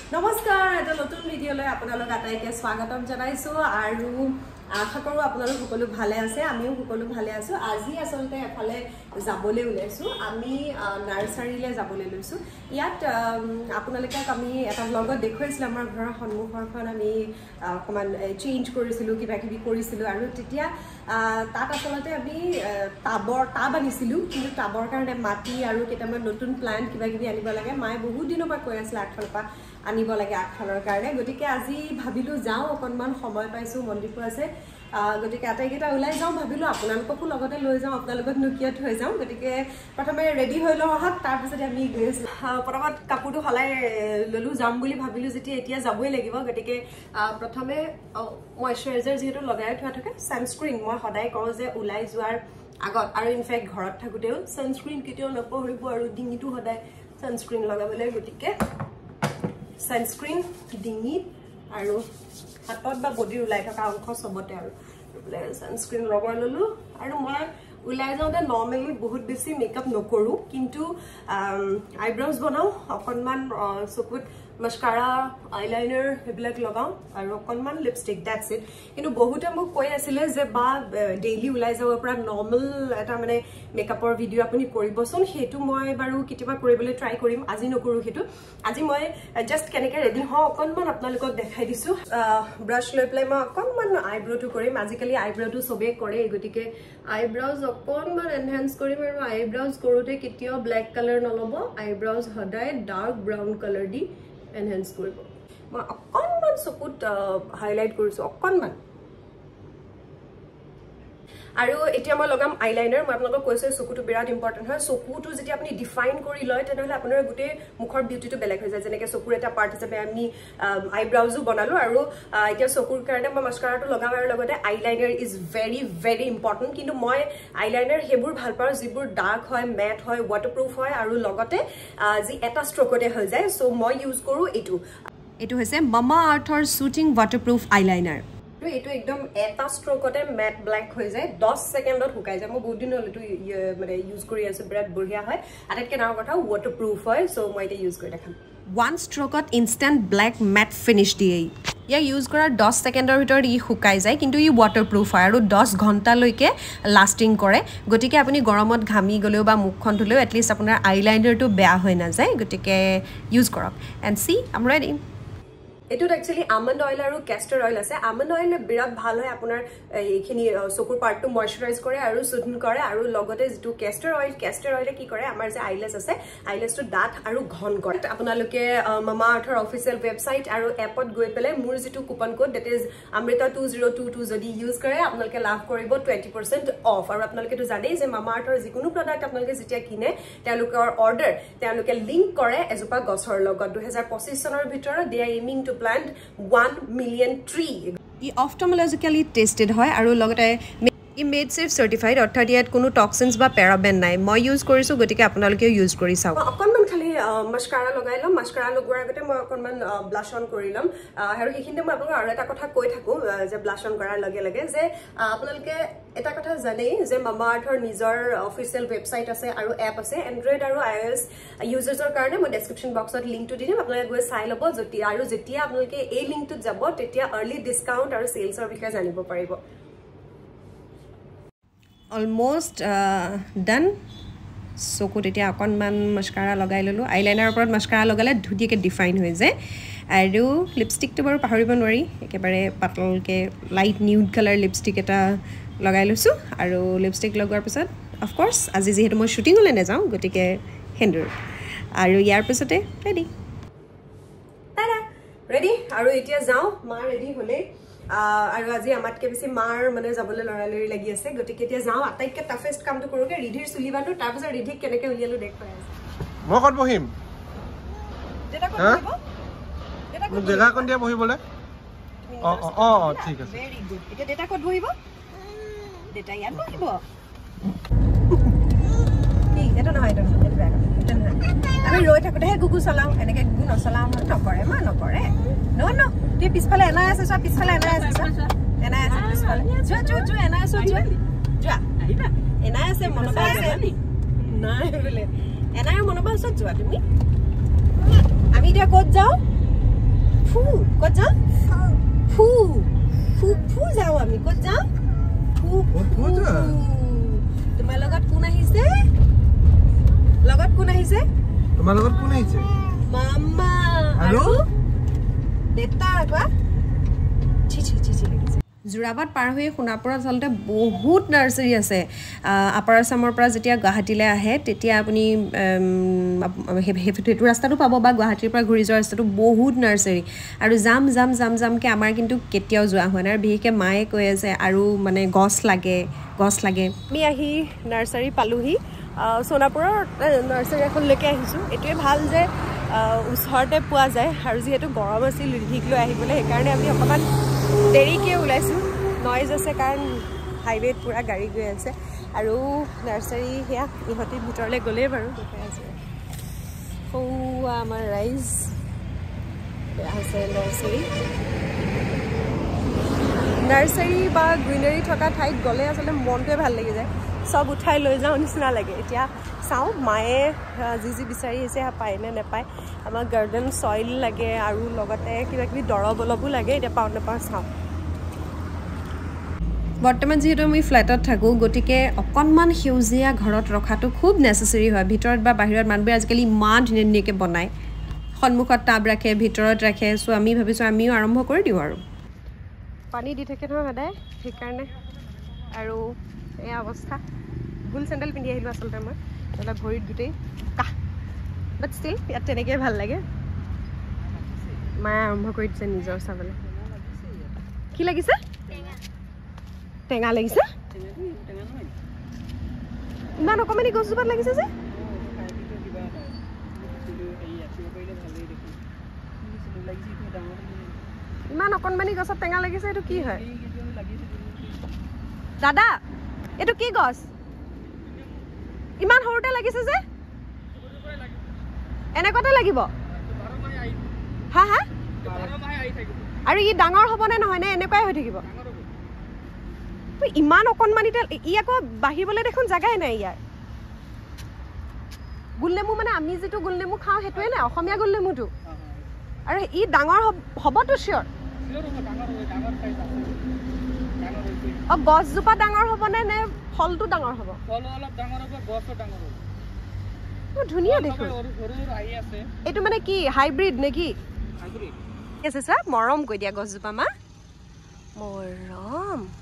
নমস্কাৰ এটা নতুন ভিডিঅলৈ আপোনালোক আটাইকে স্বাগতম জনাইছো আৰু আশা কৰো আপোনালোক সকলো ভালে আছে আমিও সকলো ভালে আছো আজি আসলতে এফালে যাবলৈ ওলাইছো আমি নাৰ্সাৰীলে যাবলৈ লৈছো ইয়াত আপোনালোকক আমি এটা ব্লগত দেখুৱাইছিল আমাৰ ঘৰৰ সন্মুখৰখন আমি অকমান চেঞ্জ কৰিছিলো কিবা কিবি কৰিছিলো আৰু তেতিয়া তাত আসলতে আমি টাব আনিছিলো কিন্তু টাবৰ কাৰণে মাটি আৰু কেইটামান নতুন প্লান্ট কিবা কিবি আনিব লাগে মায়ে বহুত দিনৰ পৰা কৈ আছিল আগফালৰ পৰা আনিব লাগে আগফালৰ কাৰণে গতিকে আজি ভাবিলো যাও অকনমান সময় পাইছো মন্দিৰটো আছে গতিকে আটাইকেইটা ওলাই যাওঁ ভাবিলো আপোনালোককো লগতে লৈ যাওঁ আপোনালোকক নুকিয়াত হৈ যাওঁ গতিকে প্ৰথমে ৰেডি হৈ লওঁ আহক তাৰপিছত আমি প্ৰথমত কাপোৰটো হলাই ললো যাম বুলি ভাবিলো যেতিয়া এতিয়া যাবই লাগিব গতিকে প্ৰথমে ময়শ্চাৰাইজাৰ যেহেতু লগাই থোৱা থাকে সানস্ক্ৰীন মই সদায় কওঁ যে ওলাই যোৱাৰ আগত আৰু ইনফেক্ট ঘৰত থাকোতেও সানস্ক্ৰীন কেতিয়াও নপঢ়িব আৰু ডিঙিটো সদায় সানস্ক্ৰীন লগাবলৈ গতিকে সানস্ক্ৰীন ডিঙিত আৰু হাতত বা বডিৰ ওলাই থকা অংশ সবতে আৰু সানস্ক্ৰীন লগাই ললো আৰু মই ওলাই যাওঁতে নৰ্মেলি বহুত বেছি মেকআপ নকৰো কিন্তু আইব্ৰজ বনাও অকনমান চকুত মাস্কাৰা আইলাইনাৰ হেবিলাক লগাও আৰু অকনমান লিপষ্টিক দ্যাটস ইট কিন্তু বহুতে মোক কৈ আছিল যে বা ডেইলি ওলাই যাব পৰা নৰ্মেল এটা মানে মেকআপৰ ভিডিও আপুনি কৰিবচোন হেতু মই বাৰু কিটিবা কৰিবলৈ ট্ৰাই কৰিম আজি নকৰো হেতু আজি মই জাস্ট কেনেকে ৰেডি হ অকনমান আপোনালোকক দেখাই দিছো ব্ৰাশ লৈ প্লাই মই অকনমান আইব্ৰটো কৰিম আজিকালি আইব্ৰটো সবে কৰে গতিকে আইব্ৰজ অকনমান এনহান্স কৰিম আৰু আইব্ৰজ কৰোতে কেতিয়াও ব্ল্যাক কালাৰ নলব আইব্ৰজ সদায় ডাৰ্ক ব্ৰাউন কালাৰ দি এনহান্স কৰিব মই অকনমান চকুত হাইলাইট কৰিছো অকনমান আৰু এতিয়া মই লগাম আইলাইনাৰ মই আপোনালোকক কৈছো চকুটো বিৰাট ইম্পৰ্টেন্ট হয় চকুটো যেতিয়া আপুনি ডিফাইন কৰি লয় তেনেহলে আপোনাৰ গুটে মুখৰ বিউটিটো বেলেগ হৈ যায় যেনেকৈ চকুৰ এটা পাৰ্ট হিচাপে আমি আইব্ৰাউজো বনালো আৰু এতিয়া চকুৰ কাৰণে মই মাস্কাৰাটো লগাম আৰু লগতে eyeliner is very very important কিন্তু মই আইলাইনাৰ হেবোৰ ভাল পাওঁ যিবোৰ ডাৰ্ক হয় মেট হয় ৱাটাৰপ্ৰুফ হয় আৰু লগতে যি এটা ষ্ট্ৰোকতে হৈ যায় সো মই ইউজ কৰো এটো হৈছে মামাআৰ্থৰ শুটিং ৱাটাৰপ্ৰুফ আইলাইনাৰ এইটো একদম এটা ষ্ট্ৰোকতে ম্যাট ব্ল্যাক হৈ যায় 10 সেকেন্ডত শুকাই যায় মই বহুত দিন হল এটো মানে ইউজ কৰি আছো বিৰাট বঢ়িয়া হয় আটাইতকৈ ডাঙৰ কথা ৱাটাৰপ্ৰুফ হয় সো মই এটা ইউজ কৰি দেখাম ওয়ান ষ্ট্ৰোকত ইনস্ট্যান্ট ব্ল্যাক ম্যাট ফিনিশ দিয়ে ইয়া ইউজ কৰাৰ 10 সেকেন্ডৰ ভিতৰত ই শুকাই যায় কিন্তু ই ৱাটাৰপ্ৰুফ হয় আৰু 10 ঘণ্টা লৈকে লাস্টিং কৰে গতিকে আপুনি গৰমত ঘামি গলেও বা মুখখন ধুলেও এটলিষ্ট আপোনাৰ আইলাইনাৰটো বেয়া হৈ না যায় গতিকে ইউজ কৰক and see I am ready এটোত একচুয়ালি আমন্ড অয়েল আৰু ক্যাস্টৰ অয়েল আছে আমন্ড অয়েল বিৰাট ভাল হয় আপোনাৰ এইখিনি চকুৰ পাৰ্টটো ময়শ্চাৰাইজ কৰে আৰু সুধন কৰে আৰু লগতে যেটো ক্যাস্টৰ অয়েলে কি কৰে আমাৰ যে আইলেছ আছে আইলেছটো ডাঠ আৰু ঘন কৰে আপোনালোকে মামাআৰ্থৰ অফিচিয়েল ৱেবসাইট আৰু এপত গৈ পেলাই মোৰ যেটো coupon code that is Amrita 2022 যদি ইউজ কৰে আপোনালোকে লাভ কৰিব 20% অফ আৰু আপোনালোকে তো জানেই যে মামাআৰ্থৰ যিকোনো প্ৰডাক্ট আপোনালোকে যেতিয়া কিনে তেওঁলোকৰ অৰ্ডাৰ তেওঁলোকে লিংক কৰে এজোপা গছৰ লগত 2025 চনৰ ভিতৰত they are aiming to plant 1 million tree ই অপথলমলজিক্যালি টেস্টেড হয় আৰু লগতে ই মেড সেফ সাৰ্টিফাইড অৰ্থাৎ ইয়াত কোনো টক্সিনছ বা প্যাৰাবেন নাই মই ইউজ কৰিছো গতিকে আপোনালোকেও ইউজ কৰি চাওক অকনমান খালি মাস্কাৰা লগাই লম মাস্কাৰা লগোৱাৰ আগতে মই অকনমান ব্লাশ অন কৰি লম আৰু এইখিনিতে মই আপোনালোকক আৰু এটা কথা কৈ থাকো যে ব্লাশ অন কৰাৰ লগে লগে যে আপোনালোকে এটা কথা জানেই যে মামাআৰ্থৰ নিজৰ অফিচিয়েল ৱেবসাইট আছে আৰু এপ আছে এন্ড্ৰইড আৰু আইঅএছ ইউজাৰ্ছৰ কাৰণে মই ডেসক্ৰিপচন বক্সত লিংকটো দি দিম আপোনালোকে গৈ চাই ল'ব যেতিয়া আপোনালোকে এই লিংকটোত যাব তেতিয়া আৰ্লি ডিসকাউন্ট আৰু সেলছৰ বিষয়ে জানিব পাৰিব অলমোস্ট ডান চকুত এতিয়া অকনমান মাস্কাৰা লগাই ললো আইলাইনাৰৰ ওপৰত মাস্কাৰা লগালে ধুনীয়াকৈ ডিফাইন হৈ যায় আৰু লিপষ্টিকটো বাৰু পাহৰিব নোৱাৰি একেবাৰে পাতলকে লাইট নিউড কালাৰ লিপষ্টিক এটা লগাই লৈছো আৰু লিপষ্টিক লগোৱাৰ পিছত অফ কোৰ্স আজি যেহেতু মই শুটিংলৈ নাযাওঁ গতিকে হেন্দুৰ আৰু ইয়াৰ পিছতে ৰেডি আৰু এতিয়া যাওঁ মা ৰেডি হ'লে আৰু আজি আমাতকে বেছি মাৰ মানে যাবলৈ লৰালৰি লাগি আছে গতিকে এতিয়া যাওঁ আটাইতকৈ টাফেষ্ট কামটো কৰোগে ৰিধিৰ চুলিবাটো তাৰপিছত ৰিধিক কেনেকৈ উলিয়ালো দেখুৱাই আছে মই ক'ত বহিম দেতা ক'ত বহিব মোক জেগা কোন দিয়া বহিবলৈ ঠিক আছে ভেৰি গুড এতিয়া দেতা ক'ত বহিব দেতা ইয়াত বহিব কি এটা নহয় আমি ৰৈ থাকোঁতেহে গুগু চলাওঁ এনেকৈ গুগু নচলাওঁ নকৰে মা নকৰে ন তুই পিছফালে এনাই আছে চোৱা পিছফালে এনাই আছে পিছফালে যোৱা এনাই আছো যোৱা এনাই আছে মনবা আছে নাই বোলে এনাই মনবা ওচৰত যোৱা তুমি আমি এতিয়া ক'ত যাওঁ ফু ক'ত যাম ফু ফু ফু যাওঁ আমি ক'ত যাম ফু ফু তোমাৰ লগত কোন আহিছে তোমাৰ লগত কোন আহিছে মামা আৰু দেতা আগা ছি লাগিছে জোৰাবাদ পাৰ হৈ সোণাপুৰত আচলতে বহুত নাৰ্চাৰী আছে আপাৰ আছামৰ পৰা যেতিয়া গুৱাহাটীলৈ আহে তেতিয়া আপুনি সেইটো ৰাস্তাটো পাব বা গুৱাহাটীৰ পৰা ঘূৰি যোৱা ৰাস্তাটো বহুত নাৰ্চাৰী আৰু জামকৈ আমাৰ কিন্তু কেতিয়াও যোৱা হোৱা নাই আৰু বিশেষকৈ মায়ে কৈ আছে আৰু মানে গছ লাগে আমি আহি নাৰ্চাৰী পালোহি সোণাপুৰৰ নাৰ্চাৰী এখনলৈকে আহিছোঁ এইটোৱে ভাল যে ওচৰতে পোৱা যায় আৰু যিহেতু গৰম আছিল ৰিধিক লৈ আহিবলৈ সেইকাৰণে আমি অকণমান দেৰিকৈ ওলাইছোঁ নইজ আছে কাৰণ হাইৱেত পূৰা গাড়ী গৈ আছে আৰু নাৰ্চাৰী সেয়া ইহঁতি ভিতৰলৈ গ'লেই বাৰু দেখাই আছে আমাৰ ৰাইজ বেয়া হৈছে নাৰ্চাৰী বা গ্ৰীনাৰী থকা ঠাইত গ'লে আচলতে মনটোৱে ভাল লাগি যায় চব উঠাই লৈ যাওঁ নিচিনা লাগে এতিয়া চাওঁ মায়ে যি বিচাৰি আহিছে সেয়া পায়নে নেপায় আমাক গাৰ্ডেন চইল লাগে আৰু লগতে কিবাকিবি দৰৱ অলপো লাগে এতিয়া পাওঁ নাপাওঁ চাওঁ বৰ্তমান যিহেতু আমি ফ্লেটত থাকোঁ গতিকে অকণমান সেউজীয়া ঘৰত ৰখাটো খুব নেচেচেৰী হয় ভিতৰত বা বাহিৰত মানুহবোৰে আজিকালি ইমান ধুনীয়াকৈ বনায় সন্মুখত টাব ৰাখে ভিতৰত ৰাখে চ' আমি ভাবিছোঁ আমিও আৰম্ভ কৰি দিওঁ আৰু পানী দি থাকে নহয় সদায় সেইকাৰণে আৰু এয়া অৱস্থা ভুল চেণ্ডেল পিন্ধি আহিলোঁ আচলতে মই অলপ ভৰিত গোটেই কাহ বাট ষ্টিল ইয়াত তেনেকৈ ভাল লাগে মায়ে আৰম্ভ কৰি দিছে নিজৰ চাবলৈ কি লাগিছে টেঙা লাগিছে ইমান অকণমানি গছজোপাত লাগিছে যে ইমান অকণমানি গছত টেঙা লাগিছে এইটো কি হয় দাদা এইটো কি গছ ইমান সৰুতে লাগিছে যে এনেকুৱাতে লাগিব হা আৰু ই ডাঙৰ হ'বনে নহয় নে এনেকুৱাই হৈ থাকিব ইমান অকণমানিতে ই আকৌ বাঢ়িবলৈ দেখোন জেগাই নাই ইয়াৰ গোলনেমু মানে আমি যিটো গোলনেমু খাওঁ সেইটোৱে নে অসমীয়া গোলনেমুটো আৰু ই ডাঙৰ হ'বতো চিয়'ৰ গছজোপা ডাঙৰ হ'বনে নে ফলটো ডাঙৰ হ'ব ধুনীয়া দেখোন এইটো মানে কি হাইব্ৰিড নে কি আছে ছাৰ মৰম কৈ দিয়া গছজোপা মা মৰম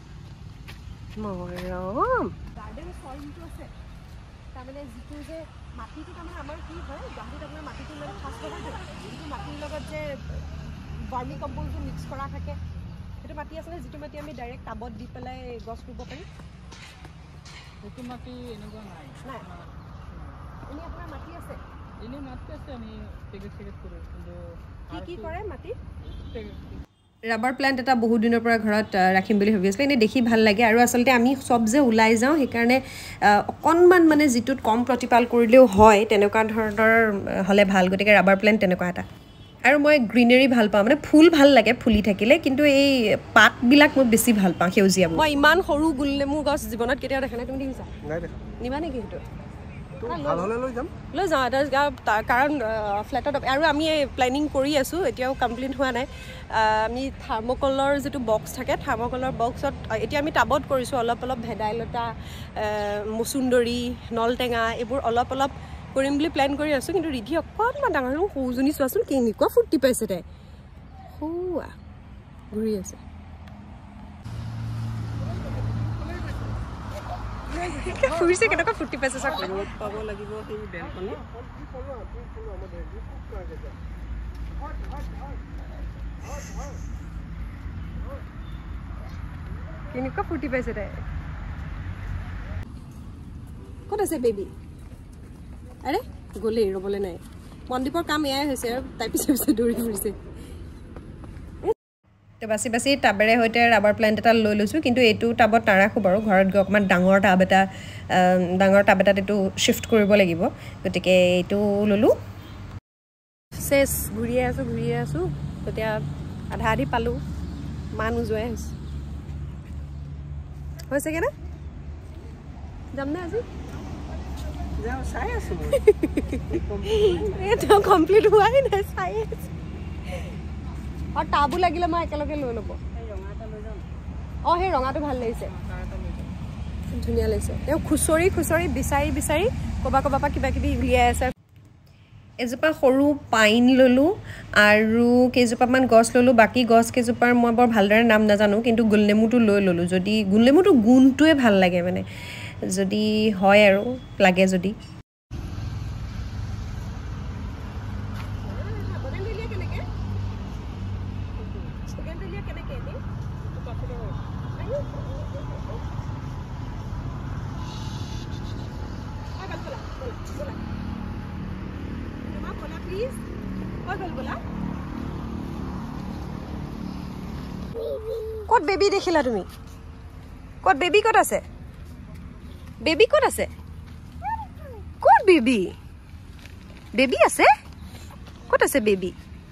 গাৰ্ডেন চইলটো আছে তাৰমানে যিটো যে মাটিটো তাৰমানে আমাৰ কি হয় গুৱাহাটীত আপোনাৰ মাটিটো মানে ফাৰ্ষ্ট কথা যিটো মাটিৰ লগত যে ভাৰ্মি কম্প'জটো মিক্স কৰা থাকে সেইটো মাটি আছিলে যিটো মাটি আমি ডাইৰেক্ট টাবত দি পেলাই গছ ৰুব পাৰি সেইটো মাটি এনেকুৱা নাই এনেই আপোনাৰ মাটি আছে এনেই মাটি আছে আমি পেকেট কৰোঁ কিন্তু কি কৰে মাটি ৰাবাৰ প্লাণ্ট এটা বহুত দিনৰ পৰা ঘৰত ৰাখিম বুলি ভাবি আছিলোঁ এনেই দেখি ভাল লাগে আৰু আচলতে আমি চব যে ওলাই যাওঁ সেইকাৰণে অকণমান মানে যিটোত কম প্ৰতিপাল কৰিলেও হয় তেনেকুৱা ধৰণৰ হ'লে ভাল গতিকে ৰাবাৰ প্লাণ্ট তেনেকুৱা এটা আৰু মই গ্ৰীনাৰী ভাল পাওঁ মানে ফুল ভাল লাগে ফুলি থাকিলে কিন্তু এই পাতবিলাক মই বেছি ভাল পাওঁ সেউজীয়া মই ইমান সৰু গোলনেমু গছ জীৱনত কেতিয়াও দেখা নাই তুমি দেখিছা নিবা নেকি সেইটো লৈ যাওঁ এটা কাৰণ ফ্লেটত আৰু আমি প্লেনিং কৰি আছোঁ এতিয়াও কমপ্লিট হোৱা নাই আমি থাৰ্মকলৰ যিটো বক্স থাকে থাৰ্মকলৰ বক্সত এতিয়া আমি টাবত কৰিছোঁ অলপ ভেদাইলতা মচুন্দৰী নলটেঙা এইবোৰ অলপ কৰিম বুলি প্লেন কৰি আছোঁ কিন্তু ৰিধি অকণমান ডাঙৰ সৰুজনী চোৱাচোন কেনেকুৱা ফূৰ্তি পাইছে তাই সৌৱা ঘূৰি আছে ফুৰিছে কেনেকুৱা ফূৰ্তি পাইছে চাওক পাব লাগিব সেই বেলকনি কেনেকুৱা ফূৰ্তি পাইছে তাই ক'ত আছে বেবী আৰে গ'লেই ৰ'বলৈ নাই মনদীপৰ কাম এয়াই হৈছে আৰু তাই পিছে দৌৰি ফুৰিছে বাচি টাবেৰে সৈতে ৰাবাৰ প্লেণ্ট এটা লৈ লৈছোঁ কিন্তু এইটো টাবত নাৰাখোঁ বাৰু ঘৰত গৈ অকণমান ডাঙৰ টাব এটাত এইটো শ্বিফ্ট কৰিব লাগিব গতিকে এইটো ল'লোঁ চেচ ঘূৰিয়ে আছোঁ তেতিয়া আধা পালোঁ মা নোযোৱাই হৈছেগৈ নে যামনে আজি চাই আছোঁ কমপ্লিট হোৱাই নাই চাই আছোঁ আৰু টাবো লাগিলে মই একেলগে লৈ ল'ব অঁ সেই ৰঙাটো ভাল লাগিছে ধুনীয়া লাগিছে তেওঁ খুচৰি খুচৰি বিচাৰি বিচাৰি ক'বা ক'বা পৰা কিবা কিবি উলিয়াই আছে এজোপা সৰু পাইন ল'লোঁ আৰু কেইজোপামান গছ ল'লোঁ বাকী গছ কেইজোপাৰ মই বৰ ভালদৰে নাম নাজানো কিন্তু গোলনেমুটো লৈ ল'লোঁ যদি গোলনেমুটো গুণটোৱে ভাল লাগে মানে যদি হয় আৰু লাগে যদি ক'ত বেবী দেখিলা তুমি ক'ত বেবী ক'ত আছে বেবী ক'ত আছে ক'ত বেবী বেবী আছে ক'ত আছে বেবী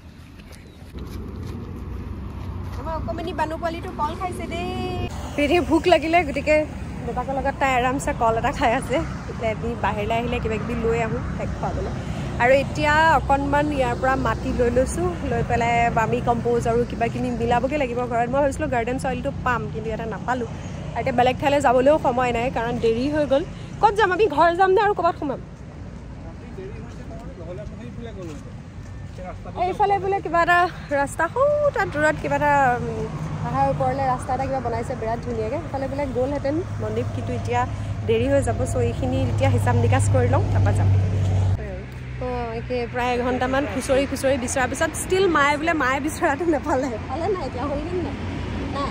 আমাৰ অকমানি বানু পোৱালিটো কল খাইছে দেই ৰিধিৰ ভোক লাগিলে গতিকে দেউতাকৰ লগত তাই আৰামছে কল এটা খাই আছে এতিয়া আমি বাহিৰলৈ আহিলে কিবা কিবি লৈ আহোঁ তাইক খুৱাবলৈ আৰু এতিয়া অকণমান ইয়াৰ পৰা মাটি লৈ লৈছোঁ লৈ পেলাই বামি কম্প'জ আৰু কিবাকিনি মিলাবগৈ লাগিব ঘৰত মই ভাবিছিলোঁ গাৰ্ডেন চইলটো পাম কিন্তু ইয়াতে নাপালোঁ আৰু এতিয়া বেলেগ ঠাইলৈ যাবলৈও সময় নাই কাৰণ দেৰি হৈ গ'ল ক'ত যাম আমি ঘৰ যাম নে আৰু ক'ৰবাত সোমাম এইফালে বোলে কিবা এটা ৰাস্তা সৌ তাত দূৰত কিবা এটা পাহাৰৰ ওপৰলৈ ৰাস্তা এটা কিবা বনাইছে বিৰাট ধুনীয়াকৈ সেইফালে বোলে গ'লহেঁতেন মনদীপ কিন্তু এতিয়া দেৰি হৈ যাব চ' এইখিনি এতিয়া হিচাপ নিকাচ কৰি লওঁ তাৰপৰা যাম অঁ একে প্ৰায় এঘণ্টামান খুচৰি খুচৰি বিচৰাৰ পিছত ষ্টিল মায়ে বোলে মায়ে বিচৰাটো নাপালে পালে নাই এতিয়া হ'ল নে নাই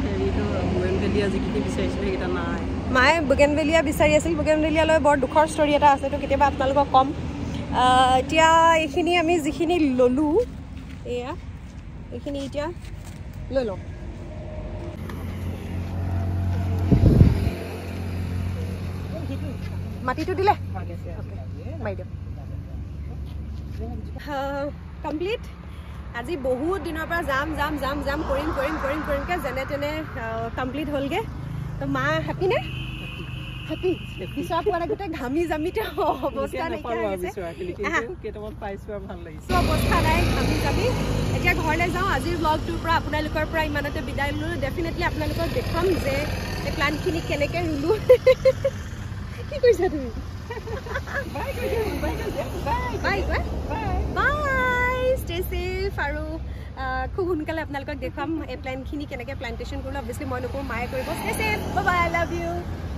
মায়ে বুগেনভেলিয়া বিচাৰি আছিল বুগেনভেলিয়ালৈ বৰ দুখৰ ষ্টৰী এটা আছে তো কেতিয়াবা আপোনালোকক ক'ম এতিয়া এইখিনি আমি যিখিনি ল'লোঁ এয়া এইখিনি এতিয়া লৈ লওঁ মাটিটো দিলে মাৰি দিয়ক কমপ্লিট আজি বহুত দিনৰ পৰা যাম কৰিমকৈ যেনে তেনে কমপ্লিট হ'লগৈ তো মা হেপিনে হেপি বিচৰা পোৱা গোটেই ঘামি জামিতে অৱস্থা নাইকিয়া অৱস্থা নাই ঘামি জামি এতিয়া ঘৰলৈ যাওঁ আজিৰ ব্লগটোৰ পৰা আপোনালোকৰ পৰা ইমানতে বিদায় ল'লোঁ ডেফিনেটলি আপোনালোকক দেখাম যে এই প্লাণ্টখিনি কেনেকৈ ৰুলোঁ কি কৰিছা তুমি বাই ষ্টে ছেফ আৰু খুব সোনকালে আপোনালোকক দেখুৱাম এই প্লেনখিনি কেনেকৈ প্লান্টেশ্যন কৰিলোঁ অবভিয়াছলি মই নকৰোঁ মায়ে কৰিব stay safe bye bye I love U